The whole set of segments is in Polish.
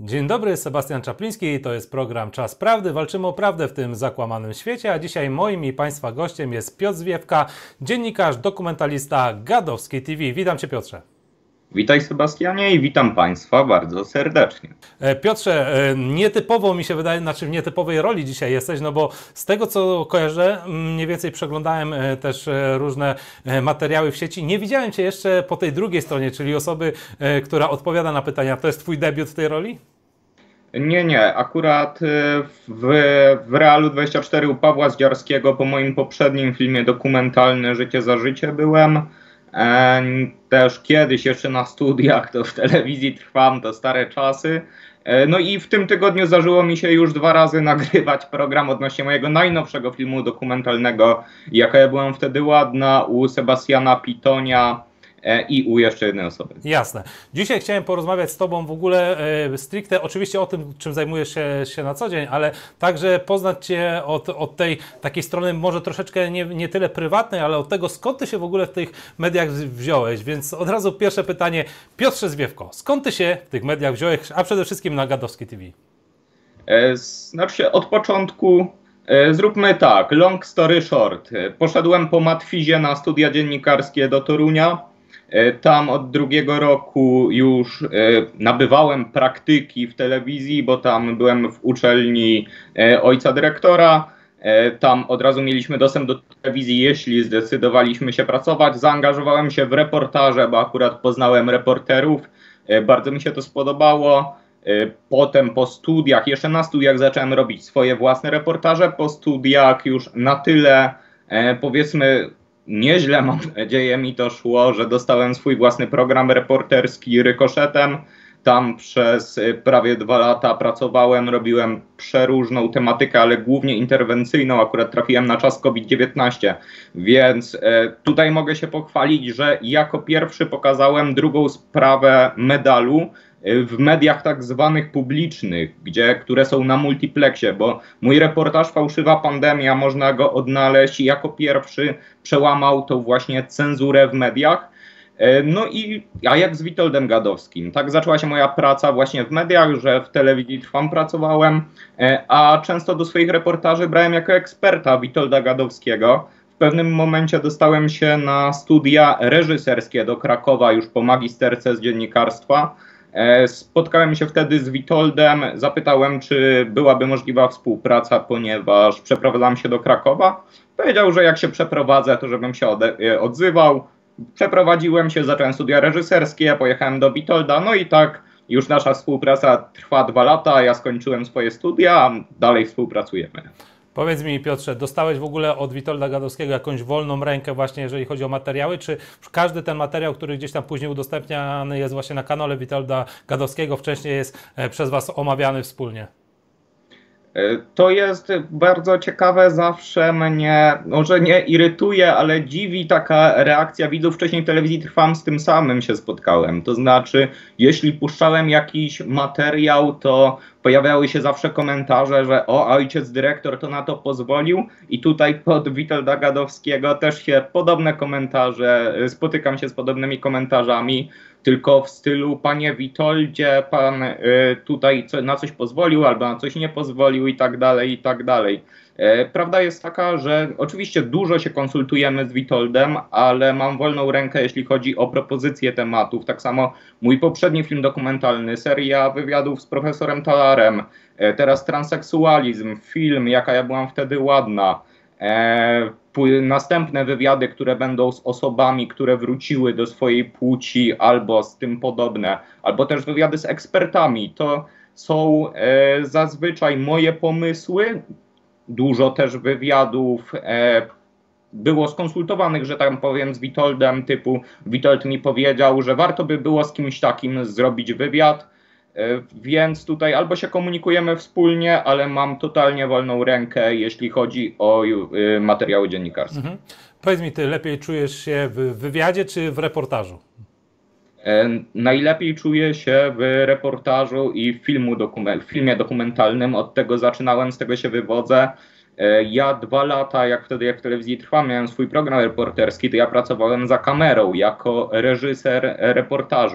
Dzień dobry, Sebastian Czapliński, to jest program Czas Prawdy. Walczymy o prawdę w tym zakłamanym świecie, a dzisiaj moim i Państwa gościem jest Piotr Zwiefka, dziennikarz, dokumentalista Gadowski TV. Witam Cię, Piotrze. Witaj, Sebastianie, i witam Państwa bardzo serdecznie. Piotrze, nietypowo mi się wydaje, znaczy w nietypowej roli dzisiaj jesteś, no bo z tego co kojarzę, mniej więcej przeglądałem też różne materiały w sieci. Nie widziałem Cię jeszcze po tej drugiej stronie, czyli osoby, która odpowiada na pytania. To jest Twój debiut w tej roli? Nie. Akurat w Realu 24 u Pawła Zdziarskiego po moim poprzednim filmie dokumentalnym Życie za życie byłem. Też kiedyś jeszcze na studiach, to w telewizji trwam, to stare czasy. No i w tym tygodniu zdarzyło mi się już 2 razy nagrywać program odnośnie mojego najnowszego filmu dokumentalnego Jaka ja byłam wtedy ładna, u Sebastiana Pitonia i u jeszcze jednej osoby. Jasne. Dzisiaj chciałem porozmawiać z Tobą w ogóle stricte, oczywiście o tym, czym zajmujesz się na co dzień, ale także poznać Cię od tej takiej strony może troszeczkę nie tyle prywatnej, ale od tego, skąd Ty się w ogóle w tych mediach wziąłeś. Więc od razu pierwsze pytanie. Piotrze Zwiefko, skąd Ty się w tych mediach wziąłeś, a przede wszystkim na Gadowski TV? Znaczy od początku zróbmy tak, long story short. Poszedłem po matfizie na studia dziennikarskie do Torunia. Tam od 2 roku już nabywałem praktyki w telewizji, bo tam byłem w uczelni ojca dyrektora. Tam od razu mieliśmy dostęp do telewizji, jeśli zdecydowaliśmy się pracować. Zaangażowałem się w reportaże, bo akurat poznałem reporterów. Bardzo mi się to spodobało. Potem po studiach, jeszcze na studiach zacząłem robić swoje własne reportaże. Po studiach już na tyle, powiedzmy, nieźle, mam nadzieję, mi to szło, że dostałem swój własny program reporterski Rykoszetem. Tam przez prawie 2 lata pracowałem, robiłem przeróżną tematykę, ale głównie interwencyjną. Akurat trafiłem na czas COVID-19, więc tutaj mogę się pochwalić, że jako pierwszy pokazałem drugą sprawę medalu w mediach tak zwanych publicznych, które są na multiplexie, bo mój reportaż Fałszywa pandemia, można go odnaleźć, i jako pierwszy przełamał to właśnie cenzurę w mediach. No i a jak z Witoldem Gadowskim. Tak zaczęła się moja praca właśnie w mediach, że w telewizji Trwam pracowałem, a często do swoich reportaży brałem jako eksperta Witolda Gadowskiego. W pewnym momencie dostałem się na studia reżyserskie do Krakowa już po magisterce z dziennikarstwa. Spotkałem się wtedy z Witoldem, zapytałem, czy byłaby możliwa współpraca, ponieważ przeprowadzam się do Krakowa. Powiedział, że jak się przeprowadzę, to żebym się odzywał. Przeprowadziłem się, zacząłem studia reżyserskie, pojechałem do Witolda, no i tak już nasza współpraca trwa 2 lata, ja skończyłem swoje studia, a dalej współpracujemy. Powiedz mi, Piotrze, dostałeś w ogóle od Witolda Gadowskiego jakąś wolną rękę właśnie, jeżeli chodzi o materiały, czy każdy ten materiał, który gdzieś tam później udostępniany jest właśnie na kanale Witolda Gadowskiego, wcześniej jest przez Was omawiany wspólnie? To jest bardzo ciekawe, zawsze mnie, może nie irytuje, ale dziwi taka reakcja widzów. Wcześniej w telewizji Trwam z tym samym się spotkałem. To znaczy, jeśli puszczałem jakiś materiał, to pojawiały się zawsze komentarze, że o, ojciec dyrektor to na to pozwolił, i tutaj pod Witolda Gadowskiego też się podobne komentarze, spotykam się z podobnymi komentarzami, tylko w stylu: panie Witoldzie, pan tutaj na coś pozwolił albo na coś nie pozwolił i tak dalej, i tak dalej. Prawda jest taka, że oczywiście dużo się konsultujemy z Witoldem, ale mam wolną rękę, jeśli chodzi o propozycje tematów. Tak samo mój poprzedni film dokumentalny, seria wywiadów z profesorem Talarem, teraz transseksualizm, film Jaka ja byłam wtedy ładna, następne wywiady, które będą z osobami, które wróciły do swojej płci albo z tym podobne, albo też wywiady z ekspertami. To są zazwyczaj moje pomysły. Dużo też wywiadów było skonsultowanych, że tak powiem, z Witoldem, typu Witold mi powiedział, że warto by było z kimś takim zrobić wywiad, więc tutaj albo się komunikujemy wspólnie, ale mam totalnie wolną rękę, jeśli chodzi o materiały dziennikarskie. Mhm. Powiedz mi, Ty lepiej czujesz się w wywiadzie czy w reportażu? Najlepiej czuję się w reportażu i w filmie dokumentalnym. Od tego zaczynałem, z tego się wywodzę. Ja 2 lata, jak w telewizji Trwam, miałem swój program reporterski, to ja pracowałem za kamerą jako reżyser reportażu.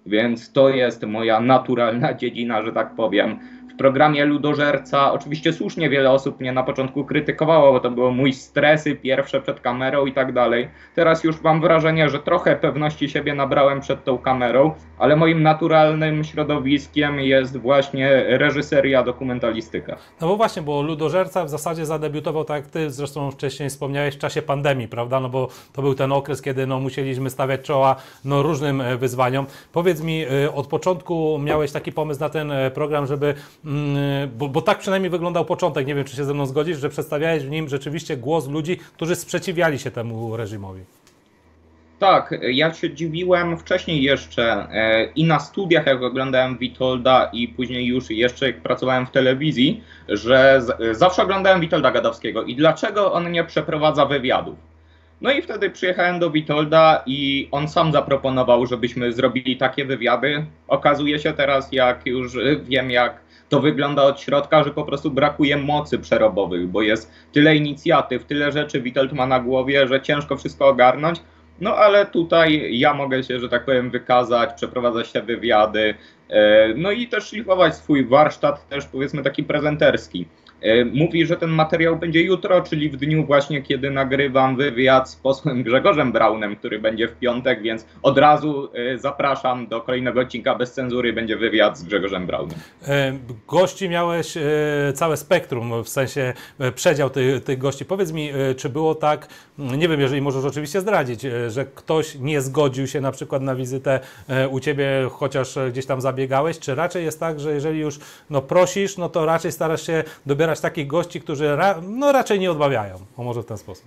więc to jest moja naturalna dziedzina, że tak powiem. W programie Ludożerca oczywiście słusznie wiele osób mnie na początku krytykowało, bo to było mój stresy pierwsze przed kamerą i tak dalej. Teraz już mam wrażenie, że trochę pewności siebie nabrałem przed tą kamerą, ale moim naturalnym środowiskiem jest właśnie reżyseria, dokumentalistyka. No bo właśnie, bo Ludożerca w zasadzie zadebiutował, tak jak ty zresztą wcześniej wspomniałeś, w czasie pandemii, prawda? No bo to był ten okres, kiedy no, musieliśmy stawiać czoła różnym wyzwaniom. Powiedz mi, od początku miałeś taki pomysł na ten program, żeby, bo tak przynajmniej wyglądał początek, nie wiem, czy się ze mną zgodzisz, że przedstawiałeś w nim rzeczywiście głos ludzi, którzy sprzeciwiali się temu reżimowi. Tak, ja się dziwiłem wcześniej jeszcze i na studiach, jak oglądałem Witolda i później już jeszcze jak pracowałem w telewizji, że zawsze oglądałem Witolda Gadowskiego i dlaczego on nie przeprowadza wywiadów. No i wtedy przyjechałem do Witolda i on sam zaproponował, żebyśmy zrobili takie wywiady. Okazuje się teraz, jak już wiem, jak to wygląda od środka, że po prostu brakuje mocy przerobowych, bo jest tyle inicjatyw, tyle rzeczy Witold ma na głowie, że ciężko wszystko ogarnąć. No ale tutaj ja mogę się, że tak powiem, wykazać, przeprowadzać te wywiady, no i też szlifować swój warsztat też powiedzmy taki prezenterski. Mówi, że ten materiał będzie jutro, czyli w dniu właśnie, kiedy nagrywam wywiad z posłem Grzegorzem Braunem, który będzie w piątek, więc od razu zapraszam do kolejnego odcinka Bez Cenzury, będzie wywiad z Grzegorzem Braunem. Gości miałeś całe spektrum, w sensie przedział tych gości. Powiedz mi, czy było tak, nie wiem, jeżeli możesz oczywiście zdradzić, że ktoś nie zgodził się na przykład na wizytę u Ciebie, chociaż gdzieś tam zabiegałeś, czy raczej jest tak, że jeżeli już prosisz, no to raczej starasz się dobierać takich gości, którzy raczej nie odmawiają, może w ten sposób.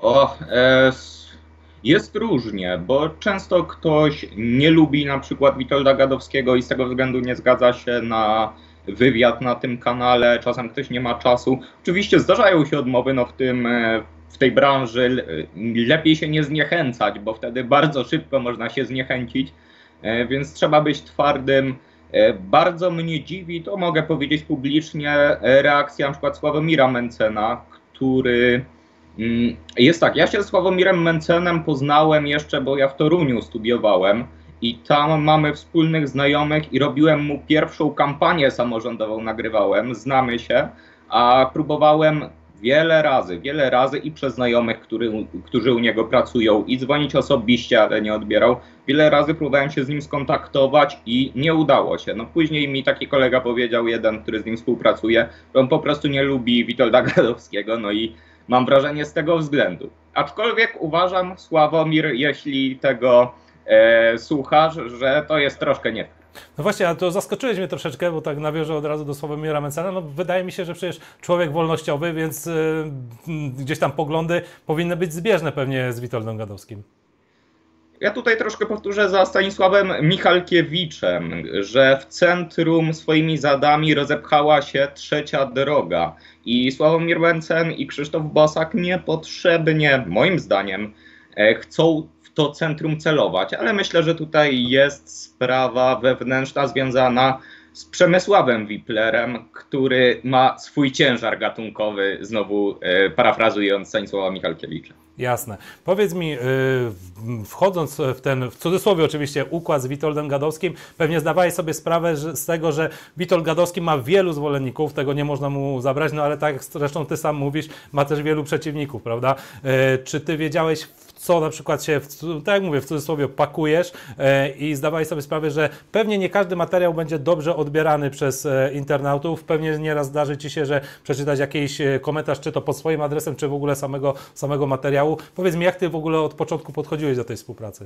Jest różnie, bo często ktoś nie lubi na przykład Witolda Gadowskiego i z tego względu nie zgadza się na wywiad na tym kanale, czasem ktoś nie ma czasu. Oczywiście zdarzają się odmowy, w tej branży lepiej się nie zniechęcać, bo wtedy bardzo szybko można się zniechęcić, więc trzeba być twardym. Bardzo mnie dziwi, to mogę powiedzieć publicznie, reakcja na przykład Sławomira Mencena, który jest tak, ja się z Sławomirem Mencenem poznałem jeszcze, bo ja w Toruniu studiowałem i tam mamy wspólnych znajomych i robiłem mu pierwszą kampanię samorządową, nagrywałem, znamy się, a próbowałem wiele razy i przez znajomych, którzy u niego pracują i dzwonić osobiście, ale nie odbierał. Wiele razy próbowałem się z nim skontaktować i nie udało się. No później mi taki kolega powiedział, jeden, który z nim współpracuje, że on po prostu nie lubi Witolda Gadowskiego, no i mam wrażenie z tego względu. Aczkolwiek uważam, Sławomir, jeśli tego słuchasz, że to jest troszkę nie. No właśnie, ale to zaskoczyłeś mnie troszeczkę, bo tak nawiążę od razu do Sławomira Mencena. No wydaje mi się, że przecież człowiek wolnościowy, więc gdzieś tam poglądy powinny być zbieżne pewnie z Witoldem Gadowskim. Ja tutaj troszkę powtórzę za Stanisławem Michalkiewiczem, że w centrum swoimi zadami rozepchała się trzecia droga i Sławomir Mencen i Krzysztof Bosak niepotrzebnie, moim zdaniem, chcą w to centrum celować, ale myślę, że tutaj jest sprawa wewnętrzna związana z Przemysławem Wiplerem, który ma swój ciężar gatunkowy, znowu parafrazując Stanisława Michalkiewicza. Jasne. Powiedz mi, wchodząc w ten, w cudzysłowie oczywiście, układ z Witoldem Gadowskim, pewnie zdawałeś sobie sprawę z tego, że Witold Gadowski ma wielu zwolenników, tego nie można mu zabrać, no ale tak jak zresztą ty sam mówisz, ma też wielu przeciwników, prawda? Czy ty wiedziałeś, w co na przykład się, tak jak mówię, w cudzysłowie pakujesz i zdawałeś sobie sprawę, że pewnie nie każdy materiał będzie dobrze odbierany przez internautów, pewnie nieraz zdarzy ci się, że przeczytać jakiś komentarz, czy to pod swoim adresem, czy w ogóle samego materiału. Powiedz mi, jak ty w ogóle od początku podchodziłeś do tej współpracy?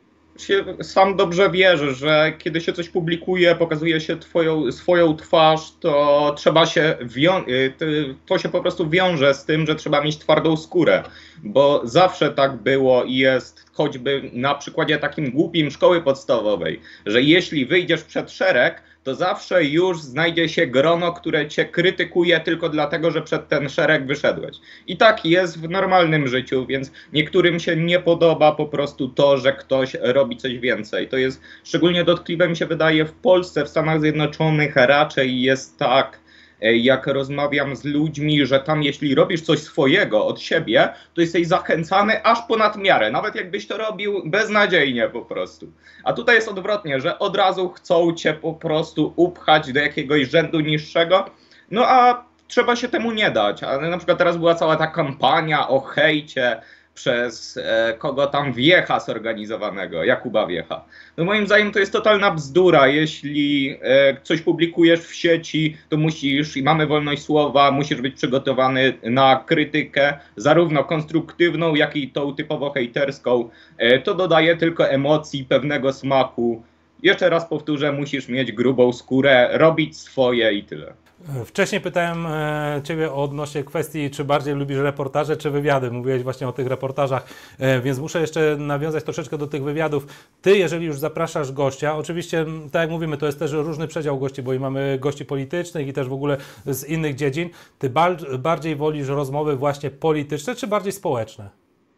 Sam dobrze wierzę, że kiedy się coś publikuje, pokazuje się swoją twarz, to trzeba się to się po prostu wiąże z tym, że trzeba mieć twardą skórę, bo zawsze tak było i jest, choćby na przykładzie takim głupim szkoły podstawowej, że jeśli wyjdziesz przed szereg, to zawsze już znajdzie się grono, które cię krytykuje tylko dlatego, że przed ten szereg wyszedłeś. I tak jest w normalnym życiu, więc niektórym się nie podoba po prostu to, że ktoś robi coś więcej. To jest szczególnie dotkliwe, mi się wydaje, w Polsce, w Stanach Zjednoczonych raczej jest tak, jak rozmawiam z ludźmi, że tam jeśli robisz coś swojego od siebie, to jesteś zachęcany aż ponad miarę, nawet jakbyś to robił beznadziejnie po prostu. A tutaj jest odwrotnie, że od razu chcą cię po prostu upchać do jakiegoś rzędu niższego, no a trzeba się temu nie dać. Ale na przykład teraz była cała ta kampania o hejcie przez kogo tam Wiecha zorganizowanego, Jakuba Wiecha. No moim zdaniem to jest totalna bzdura. Jeśli coś publikujesz w sieci, to musisz, i mamy wolność słowa, musisz być przygotowany na krytykę, zarówno konstruktywną, jak i tą typowo hejterską. To dodaje tylko emocji, pewnego smaku. Jeszcze raz powtórzę, musisz mieć grubą skórę, robić swoje i tyle. Wcześniej pytałem Ciebie odnośnie kwestii, czy bardziej lubisz reportaże, czy wywiady. Mówiłeś właśnie o tych reportażach, więc muszę jeszcze nawiązać troszeczkę do tych wywiadów. Ty, jeżeli już zapraszasz gościa, oczywiście, tak jak mówimy, to jest też różny przedział gości, bo i mamy gości politycznych i też w ogóle z innych dziedzin. Ty bardziej wolisz rozmowy właśnie polityczne, czy bardziej społeczne?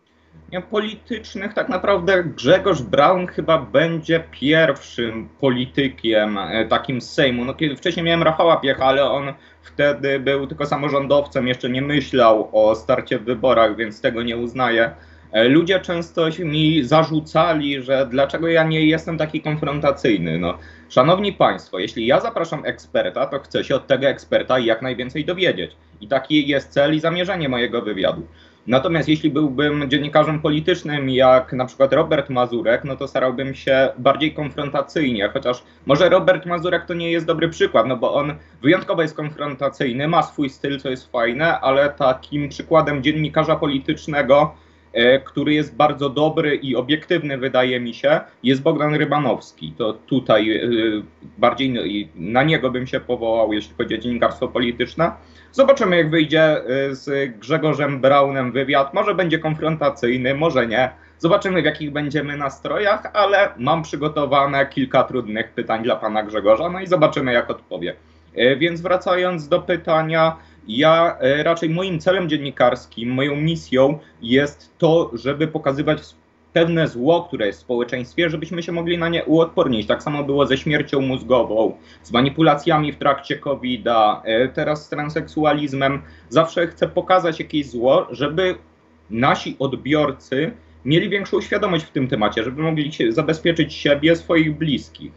Politycznych tak naprawdę Grzegorz Braun chyba będzie pierwszym politykiem takim z Sejmu. No, kiedy wcześniej miałem Rafała Piecha, ale on wtedy był tylko samorządowcem, jeszcze nie myślał o starcie w wyborach, więc tego nie uznaję. Ludzie często mi zarzucali, że dlaczego ja nie jestem taki konfrontacyjny. No, szanowni Państwo, jeśli ja zapraszam eksperta, to chcę się od tego eksperta jak najwięcej dowiedzieć. I taki jest cel i zamierzenie mojego wywiadu. Natomiast jeśli byłbym dziennikarzem politycznym, jak na przykład Robert Mazurek, no to starałbym się bardziej konfrontacyjnie, chociaż może Robert Mazurek to nie jest dobry przykład, no bo on wyjątkowo jest konfrontacyjny, ma swój styl, co jest fajne, ale takim przykładem dziennikarza politycznego, który jest bardzo dobry i obiektywny, wydaje mi się, jest Bogdan Rybanowski. To tutaj bardziej na niego bym się powołał, jeśli chodzi o dziennikarstwo polityczne. Zobaczymy, jak wyjdzie z Grzegorzem Braunem wywiad. Może będzie konfrontacyjny, może nie. Zobaczymy, w jakich będziemy nastrojach, ale mam przygotowane kilka trudnych pytań dla pana Grzegorza, no i zobaczymy, jak odpowie. Więc wracając do pytania, ja raczej moim celem dziennikarskim, moją misją jest to, żeby pokazywać pewne zło, które jest w społeczeństwie, żebyśmy się mogli na nie uodpornić. Tak samo było ze śmiercią mózgową, z manipulacjami w trakcie COVID-a, teraz z transseksualizmem. Zawsze chcę pokazać jakieś zło, żeby nasi odbiorcy mieli większą świadomość w tym temacie, żeby mogli zabezpieczyć siebie, swoich bliskich.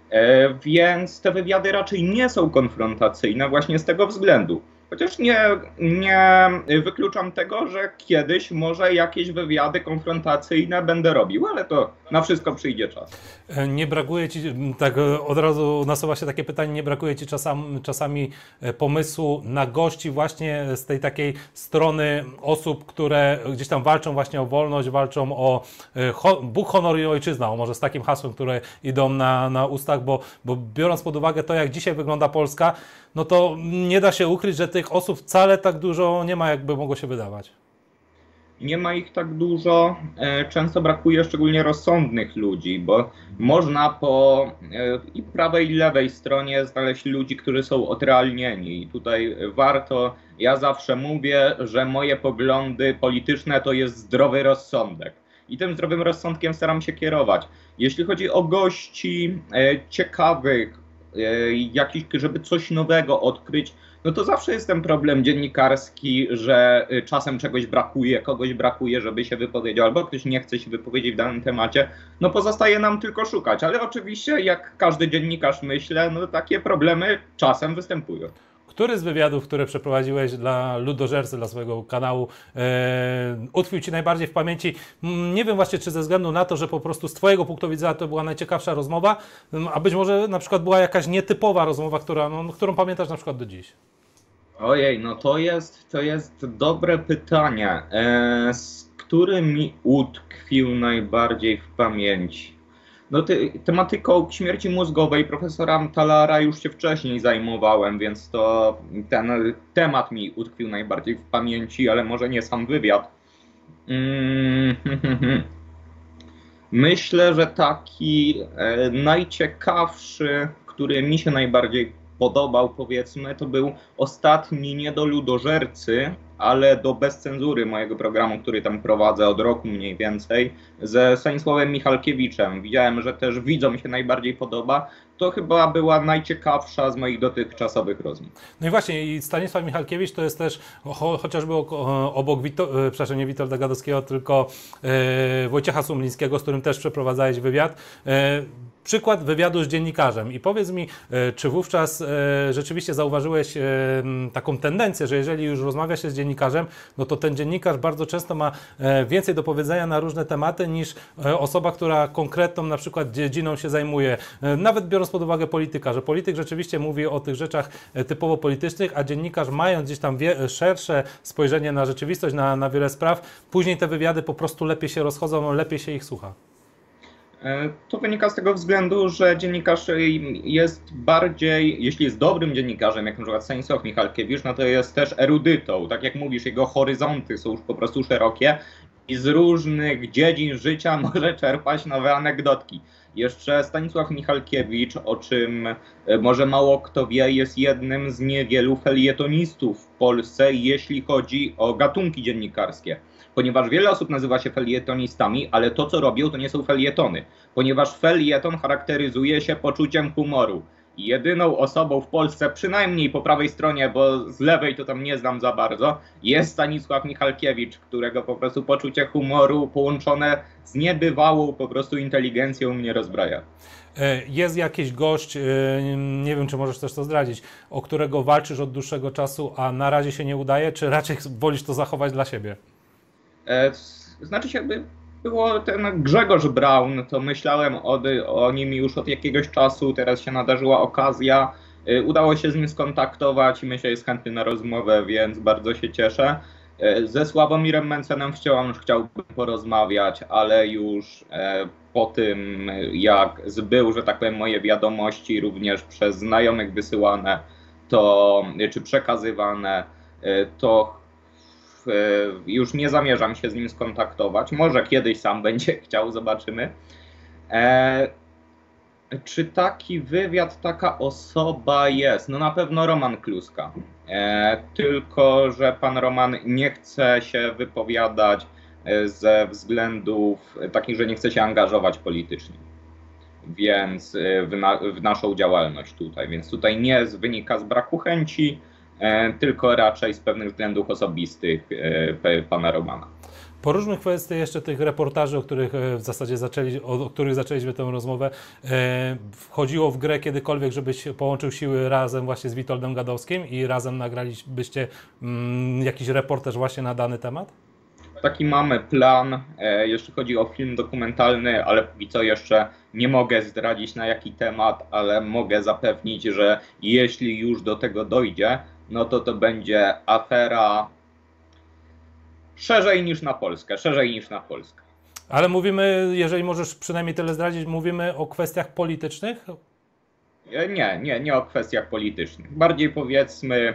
Więc te wywiady raczej nie są konfrontacyjne właśnie z tego względu. Chociaż nie wykluczam tego, że kiedyś może jakieś wywiady konfrontacyjne będę robił, ale to na wszystko przyjdzie czas. Nie brakuje Ci, tak od razu nasuwa się takie pytanie, nie brakuje Ci czasami pomysłu na gości właśnie z tej takiej strony osób, które gdzieś tam walczą właśnie o wolność, walczą o Bóg, honor i ojczyzna, może z takim hasłem, które idą na ustach, bo biorąc pod uwagę to, jak dzisiaj wygląda Polska, no to nie da się ukryć, że tych osób wcale tak dużo nie ma, jakby mogło się wydawać. Nie ma ich tak dużo, często brakuje szczególnie rozsądnych ludzi, bo można po i prawej i lewej stronie znaleźć ludzi, którzy są odrealnieni. I tutaj warto, ja zawsze mówię, że moje poglądy polityczne to jest zdrowy rozsądek. I tym zdrowym rozsądkiem staram się kierować. Jeśli chodzi o gości ciekawych, jakiś, żeby coś nowego odkryć, no to zawsze jest ten problem dziennikarski, że czasem czegoś brakuje, kogoś brakuje, żeby się wypowiedział, albo ktoś nie chce się wypowiedzieć w danym temacie. No pozostaje nam tylko szukać, ale oczywiście jak każdy dziennikarz myślę, no takie problemy czasem występują. Który z wywiadów, które przeprowadziłeś dla Ludożercy, dla swojego kanału, utkwił Ci najbardziej w pamięci? Nie wiem właśnie, czy ze względu na to, że po prostu z Twojego punktu widzenia to była najciekawsza rozmowa, a być może na przykład była jakaś nietypowa rozmowa, którą pamiętasz na przykład do dziś. Ojej, no to jest dobre pytanie. Który mi utkwił najbardziej w pamięci? No tematyką śmierci mózgowej profesora Talara już się wcześniej zajmowałem, więc to ten temat mi utkwił najbardziej w pamięci, ale może nie sam wywiad. Myślę, że taki najciekawszy, który mi się najbardziej podobał, powiedzmy, to był ostatni Nie do Ludożercy, ale do Bez Cenzury, mojego programu, który tam prowadzę od roku mniej więcej, ze Stanisławem Michalkiewiczem. Widziałem, że też widzom się najbardziej podoba. To chyba była najciekawsza z moich dotychczasowych rozmów. No i właśnie, i Stanisław Michalkiewicz to jest też chociażby obok przepraszam, nie Witolda Gadowskiego, tylko Wojciecha Sumlińskiego, z którym też przeprowadzałeś wywiad. Przykład wywiadu z dziennikarzem i powiedz mi, czy wówczas rzeczywiście zauważyłeś taką tendencję, że jeżeli już rozmawia się z dziennikarzem, no to ten dziennikarz bardzo często ma więcej do powiedzenia na różne tematy niż osoba, która konkretną na przykład dziedziną się zajmuje, nawet biorąc pod uwagę polityka, że polityk rzeczywiście mówi o tych rzeczach typowo politycznych, a dziennikarz mając gdzieś tam szersze spojrzenie na rzeczywistość, na wiele spraw, później te wywiady po prostu lepiej się rozchodzą, lepiej się ich słucha. To wynika z tego względu, że dziennikarz jest bardziej, jeśli jest dobrym dziennikarzem, jak na przykład Stanisław Michalkiewicz, no to jest też erudytą. Tak jak mówisz, jego horyzonty są już po prostu szerokie i z różnych dziedzin życia może czerpać nowe anegdotki. Jeszcze Stanisław Michalkiewicz, o czym może mało kto wie, jest jednym z niewielu felietonistów w Polsce, jeśli chodzi o gatunki dziennikarskie. Ponieważ wiele osób nazywa się felietonistami, ale to, co robią, to nie są felietony. Ponieważ felieton charakteryzuje się poczuciem humoru. Jedyną osobą w Polsce, przynajmniej po prawej stronie, bo z lewej to tam nie znam za bardzo, jest Stanisław Michalkiewicz, którego po prostu poczucie humoru połączone z niebywałą po prostu inteligencją mnie rozbraja. Jest jakiś gość, nie wiem, czy możesz też to zdradzić, o którego walczysz od dłuższego czasu, a na razie się nie udaje, czy raczej wolisz to zachować dla siebie? Znaczy się, jakby było ten Grzegorz Braun, to myślałem o nim już od jakiegoś czasu, teraz się nadarzyła okazja, udało się z nim skontaktować i myślę, że jest chętny na rozmowę, więc bardzo się cieszę. Ze Sławomirem Mencenem chciałbym porozmawiać, czy już po tym, jak zbył, że tak powiem, moje wiadomości również przez znajomych wysyłane, czy przekazywane, to już nie zamierzam się z nim skontaktować. Może kiedyś sam będzie chciał, zobaczymy. Czy taki wywiad, taka osoba jest? No na pewno Roman Kluska. Tylko że pan Roman nie chce się wypowiadać ze względów takich, że nie chce się angażować politycznie. Więc w naszą działalność tutaj. Więc tutaj nie wynika z braku chęci, tylko raczej z pewnych względów osobistych pana Romana. Poróżmy kwestię jeszcze tych reportaży, o których w zasadzie zaczęliśmy tę rozmowę. Wchodziło w grę kiedykolwiek, żebyś połączył siły razem właśnie z Witoldem Gadowskim i razem nagralibyście jakiś reportaż właśnie na dany temat? Taki mamy plan, jeśli chodzi o film dokumentalny, ale póki co jeszcze nie mogę zdradzić na jaki temat, ale mogę zapewnić, że jeśli już do tego dojdzie, no to będzie afera szerzej niż na Polskę, Ale mówimy, jeżeli możesz przynajmniej tyle zdradzić, mówimy o kwestiach politycznych? Nie o kwestiach politycznych. Bardziej powiedzmy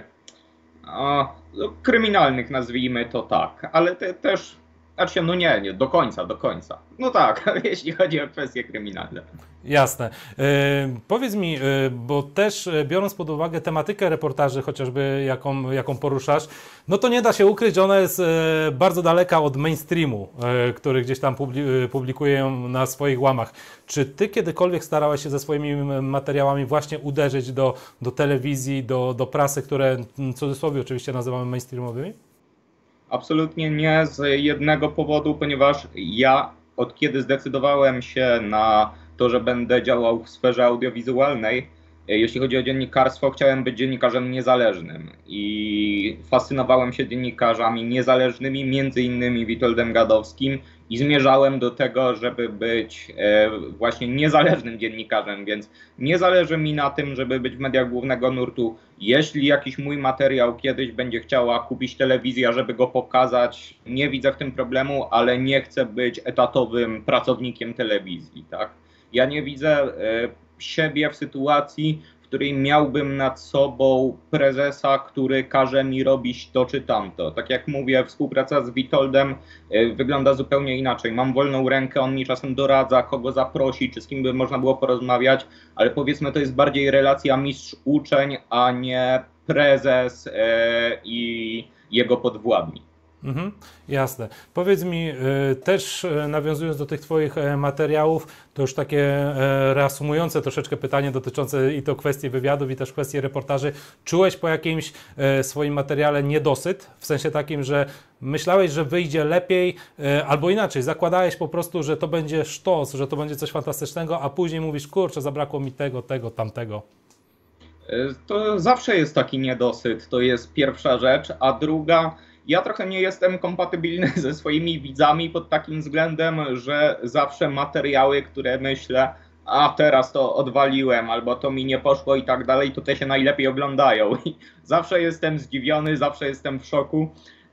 kryminalnych, nazwijmy to tak, ale też, znaczy no nie, do końca. No tak, jeśli chodzi o kwestie kryminalne. Jasne. Powiedz mi, bo też biorąc pod uwagę tematykę reportaży, chociażby jaką poruszasz, no to nie da się ukryć, że ona jest bardzo daleka od mainstreamu, który gdzieś tam publikują na swoich łamach. Czy ty kiedykolwiek starałeś się ze swoimi materiałami właśnie uderzyć do telewizji, do prasy, które w cudzysłowie oczywiście nazywamy mainstreamowymi? Absolutnie nie, z jednego powodu, ponieważ ja od kiedy zdecydowałem się na to, że będę działał w sferze audiowizualnej, jeśli chodzi o dziennikarstwo, chciałem być dziennikarzem niezależnym i fascynowałem się dziennikarzami niezależnymi, między innymi Witoldem Gadowskim i zmierzałem do tego, żeby być właśnie niezależnym dziennikarzem, więc nie zależy mi na tym, żeby być w mediach głównego nurtu. Jeśli jakiś mój materiał kiedyś będzie chciała kupić telewizja, żeby go pokazać, nie widzę w tym problemu, ale nie chcę być etatowym pracownikiem telewizji, tak? Ja nie widzę siebie w sytuacji, w której miałbym nad sobą prezesa, który każe mi robić to czy tamto. Tak jak mówię, współpraca z Witoldem wygląda zupełnie inaczej. Mam wolną rękę, on mi czasem doradza, kogo zaprosić, czy z kim by można było porozmawiać, ale powiedzmy, to jest bardziej relacja mistrz-uczeń, a nie prezes i jego podwładni. Mhm, jasne. Powiedz mi, też nawiązując do tych Twoich materiałów, to już takie reasumujące troszeczkę pytanie dotyczące i to kwestii wywiadów, i też kwestii reportaży. Czułeś po jakimś swoim materiale niedosyt? W sensie takim, że myślałeś, że wyjdzie lepiej, albo inaczej, zakładałeś po prostu, że to będzie sztos, że to będzie coś fantastycznego, a później mówisz, kurczę, zabrakło mi tego, tamtego. To zawsze jest taki niedosyt, to jest pierwsza rzecz, a druga, ja trochę nie jestem kompatybilny ze swoimi widzami pod takim względem, że zawsze materiały, które myślę, a teraz to odwaliłem, albo to mi nie poszło i tak dalej, to te się najlepiej oglądają. I zawsze jestem zdziwiony, zawsze jestem w szoku,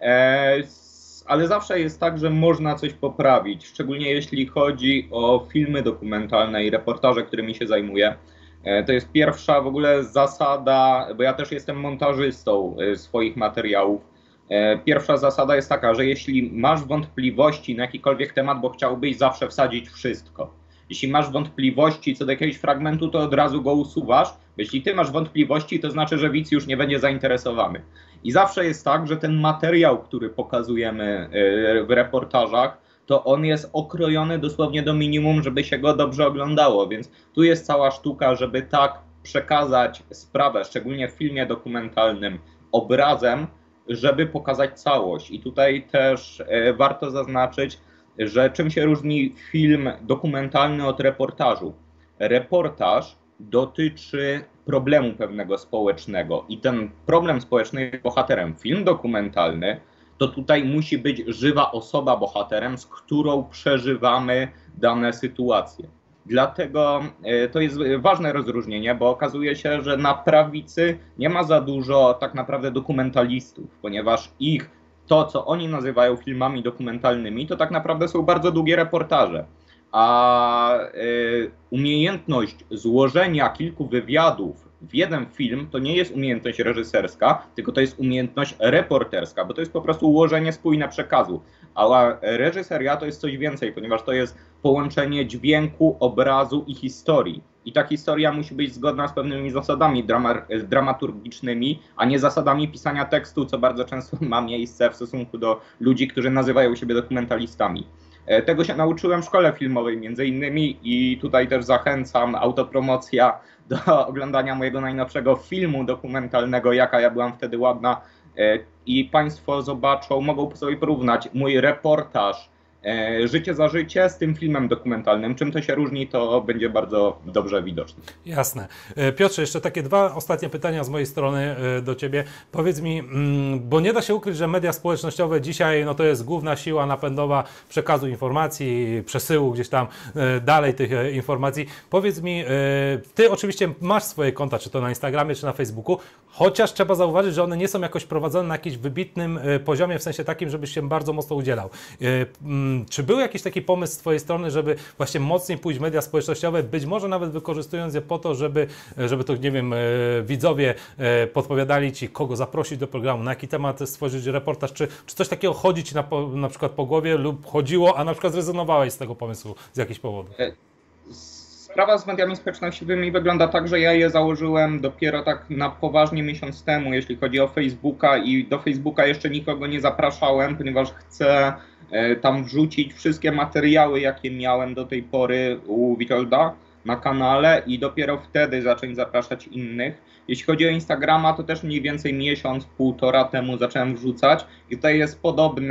ale zawsze jest tak, że można coś poprawić, szczególnie jeśli chodzi o filmy dokumentalne i reportaże, którymi się zajmuję. To jest pierwsza w ogóle zasada, bo ja też jestem montażystą swoich materiałów. Pierwsza zasada jest taka, że jeśli masz wątpliwości na jakikolwiek temat, bo chciałbyś zawsze wsadzić wszystko. Jeśli masz wątpliwości co do jakiegoś fragmentu, to od razu go usuwasz. Bo jeśli ty masz wątpliwości, to znaczy, że widz już nie będzie zainteresowany. I zawsze jest tak, że ten materiał, który pokazujemy w reportażach, to on jest okrojony dosłownie do minimum, żeby się go dobrze oglądało. Więc tu jest cała sztuka, żeby tak przekazać sprawę, szczególnie w filmie dokumentalnym, obrazem, żeby pokazać całość. I tutaj też warto zaznaczyć, że czym się różni film dokumentalny od reportażu. Reportaż dotyczy problemu pewnego społecznego i ten problem społeczny jest bohaterem. Film dokumentalny to tutaj musi być żywa osoba bohaterem, z którą przeżywamy dane sytuacje. Dlatego to jest ważne rozróżnienie, bo okazuje się, że na prawicy nie ma za dużo tak naprawdę dokumentalistów, ponieważ to, co oni nazywają filmami dokumentalnymi, to tak naprawdę są bardzo długie reportaże. A umiejętność złożenia kilku wywiadów w jeden film to nie jest umiejętność reżyserska, tylko to jest umiejętność reporterska, bo to jest po prostu ułożenie spójne przekazu. A reżyseria to jest coś więcej, ponieważ to jest połączenie dźwięku, obrazu i historii. I ta historia musi być zgodna z pewnymi zasadami dramaturgicznymi, a nie zasadami pisania tekstu, co bardzo często ma miejsce w stosunku do ludzi, którzy nazywają siebie dokumentalistami. Tego się nauczyłem w szkole filmowej między innymi i tutaj też zachęcam, autopromocja do oglądania mojego najnowszego filmu dokumentalnego, Jaka ja byłam wtedy ładna, i Państwo zobaczą, mogą sobie porównać mój reportaż Życie za życie z tym filmem dokumentalnym. Czym to się różni, to będzie bardzo dobrze widoczne. Jasne. Piotrze, jeszcze takie dwa ostatnie pytania z mojej strony do Ciebie. Powiedz mi, bo nie da się ukryć, że media społecznościowe dzisiaj no to jest główna siła napędowa przekazu informacji, przesyłu gdzieś tam dalej tych informacji. Powiedz mi, Ty oczywiście masz swoje konta, czy to na Instagramie, czy na Facebooku, chociaż trzeba zauważyć, że one nie są jakoś prowadzone na jakimś wybitnym poziomie, w sensie takim, żebyś się bardzo mocno udzielał. Czy był jakiś taki pomysł z Twojej strony, żeby właśnie mocniej pójść w media społecznościowe, być może nawet wykorzystując je po to, żeby to, nie wiem, widzowie podpowiadali Ci, kogo zaprosić do programu, na jaki temat stworzyć reportaż, czy coś takiego chodzi Ci na przykład po głowie lub chodziło, a na przykład zrezygnowałeś z tego pomysłu z jakichś powodów? Sprawa z mediami społecznościowymi wygląda tak, że ja je założyłem dopiero tak na poważnie miesiąc temu, jeśli chodzi o Facebooka, i do Facebooka jeszcze nikogo nie zapraszałem, ponieważ chcę tam wrzucić wszystkie materiały, jakie miałem do tej pory u Witolda na kanale i dopiero wtedy zacząć zapraszać innych. Jeśli chodzi o Instagrama, to też mniej więcej miesiąc, półtora temu zacząłem wrzucać i tutaj jest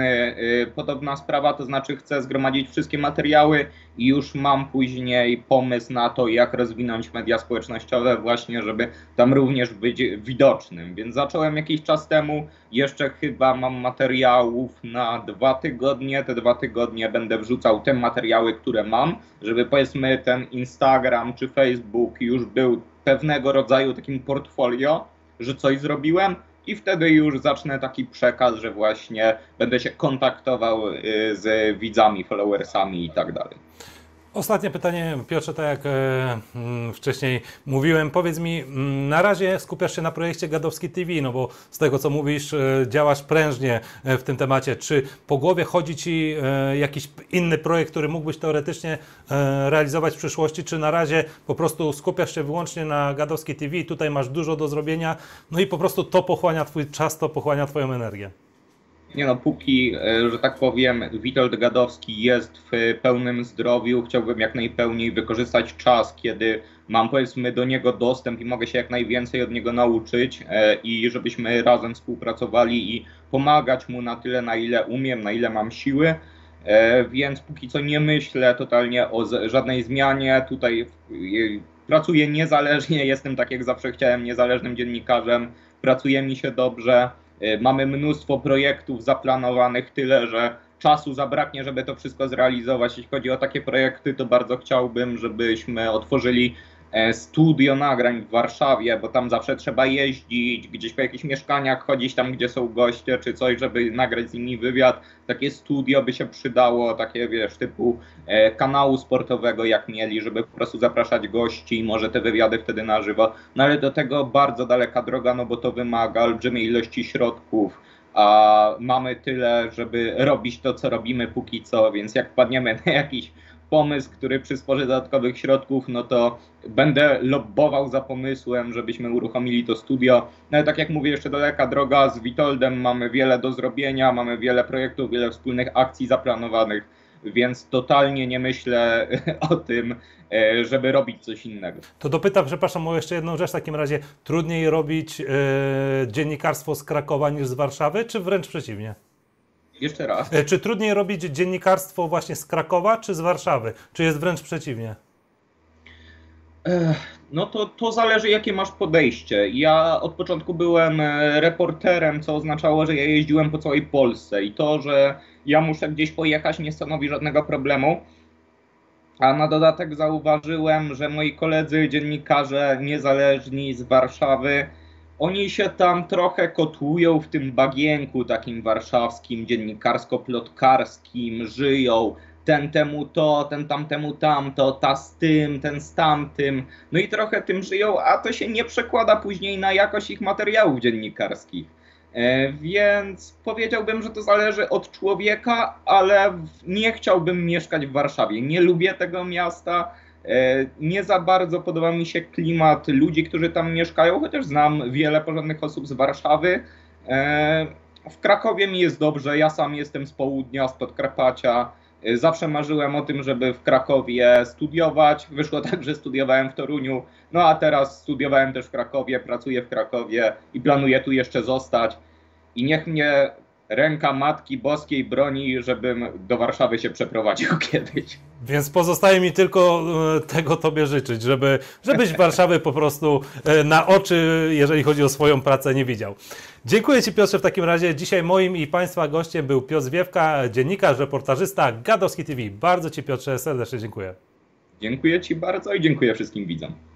podobna sprawa, to znaczy chcę zgromadzić wszystkie materiały i już mam później pomysł na to, jak rozwinąć media społecznościowe właśnie, żeby tam również być widocznym. Więc zacząłem jakiś czas temu, jeszcze chyba mam materiałów na 2 tygodnie, te 2 tygodnie będę wrzucał te materiały, które mam, żeby powiedzmy ten Instagram czy Facebook już był pewnego rodzaju takim portfolio, że coś zrobiłem i wtedy już zacznę taki przekaz, że właśnie będę się kontaktował z widzami, followersami i tak dalej. Ostatnie pytanie, Piotrze, tak jak wcześniej mówiłem, powiedz mi, na razie skupiasz się na projekcie Gadowski TV, no bo z tego co mówisz, działasz prężnie w tym temacie. Czy po głowie chodzi Ci jakiś inny projekt, który mógłbyś teoretycznie realizować w przyszłości, czy na razie po prostu skupiasz się wyłącznie na Gadowski TV, tutaj masz dużo do zrobienia, no i po prostu to pochłania Twój czas, to pochłania Twoją energię? Nie no, póki, że tak powiem, Witold Gadowski jest w pełnym zdrowiu, chciałbym jak najpełniej wykorzystać czas, kiedy mam, powiedzmy, do niego dostęp i mogę się jak najwięcej od niego nauczyć i żebyśmy razem współpracowali i pomagać mu na tyle, na ile umiem, na ile mam siły. Więc póki co nie myślę totalnie o żadnej zmianie. Tutaj pracuję niezależnie, jestem, tak jak zawsze chciałem, niezależnym dziennikarzem, pracuje mi się dobrze. Mamy mnóstwo projektów zaplanowanych, tyle że czasu zabraknie, żeby to wszystko zrealizować. Jeśli chodzi o takie projekty, to bardzo chciałbym, żebyśmy otworzyli studio nagrań w Warszawie, bo tam zawsze trzeba jeździć, gdzieś po jakichś mieszkaniach, chodzić tam, gdzie są goście czy coś, żeby nagrać z nimi wywiad. Takie studio by się przydało, takie, wiesz, typu kanału sportowego jak mieli, żeby po prostu zapraszać gości i może te wywiady wtedy na żywo. No ale do tego bardzo daleka droga, no bo to wymaga olbrzymiej ilości środków, a mamy tyle, żeby robić to, co robimy póki co, więc jak wpadniemy na jakiś pomysł, który przysporzy dodatkowych środków, no to będę lobbował za pomysłem, żebyśmy uruchomili to studio. No ale tak jak mówię, jeszcze daleka droga, z Witoldem mamy wiele do zrobienia, mamy wiele projektów, wiele wspólnych akcji zaplanowanych, więc totalnie nie myślę o tym, żeby robić coś innego. To dopytam, przepraszam, o jeszcze jedną rzecz. W takim razie trudniej robić dziennikarstwo z Krakowa niż z Warszawy, czy wręcz przeciwnie? Jeszcze raz. Czy trudniej robić dziennikarstwo właśnie z Krakowa, czy z Warszawy? Czy jest wręcz przeciwnie? No to zależy, jakie masz podejście. Ja od początku byłem reporterem, co oznaczało, że ja jeździłem po całej Polsce i to, że ja muszę gdzieś pojechać, nie stanowi żadnego problemu. A na dodatek zauważyłem, że moi koledzy dziennikarze niezależni z Warszawy, oni się tam trochę kotłują w tym bagienku takim warszawskim, dziennikarsko-plotkarskim, żyją. Ten temu to, ten tamtemu tamto, ta z tym, ten z tamtym. No i trochę tym żyją, a to się nie przekłada później na jakość ich materiałów dziennikarskich. Więc powiedziałbym, że to zależy od człowieka, ale nie chciałbym mieszkać w Warszawie. Nie lubię tego miasta. Nie za bardzo podoba mi się klimat ludzi, którzy tam mieszkają, chociaż znam wiele porządnych osób z Warszawy. W Krakowie mi jest dobrze, ja sam jestem z południa, z Podkarpacia. Zawsze marzyłem o tym, żeby w Krakowie studiować. Wyszło tak, że studiowałem w Toruniu, no a teraz studiowałem też w Krakowie, pracuję w Krakowie i planuję tu jeszcze zostać. I niech mnie ręka Matki Boskiej broni, żebym do Warszawy się przeprowadził kiedyś. Więc pozostaje mi tylko tego Tobie życzyć, żebyś Warszawy po prostu na oczy, jeżeli chodzi o swoją pracę, nie widział. Dziękuję Ci, Piotrze, w takim razie. Dzisiaj moim i Państwa gościem był Piotr Zwiewka, dziennikarz, reportażysta Gadowski TV. Bardzo Ci, Piotrze, serdecznie dziękuję. Dziękuję Ci bardzo i dziękuję wszystkim widzom.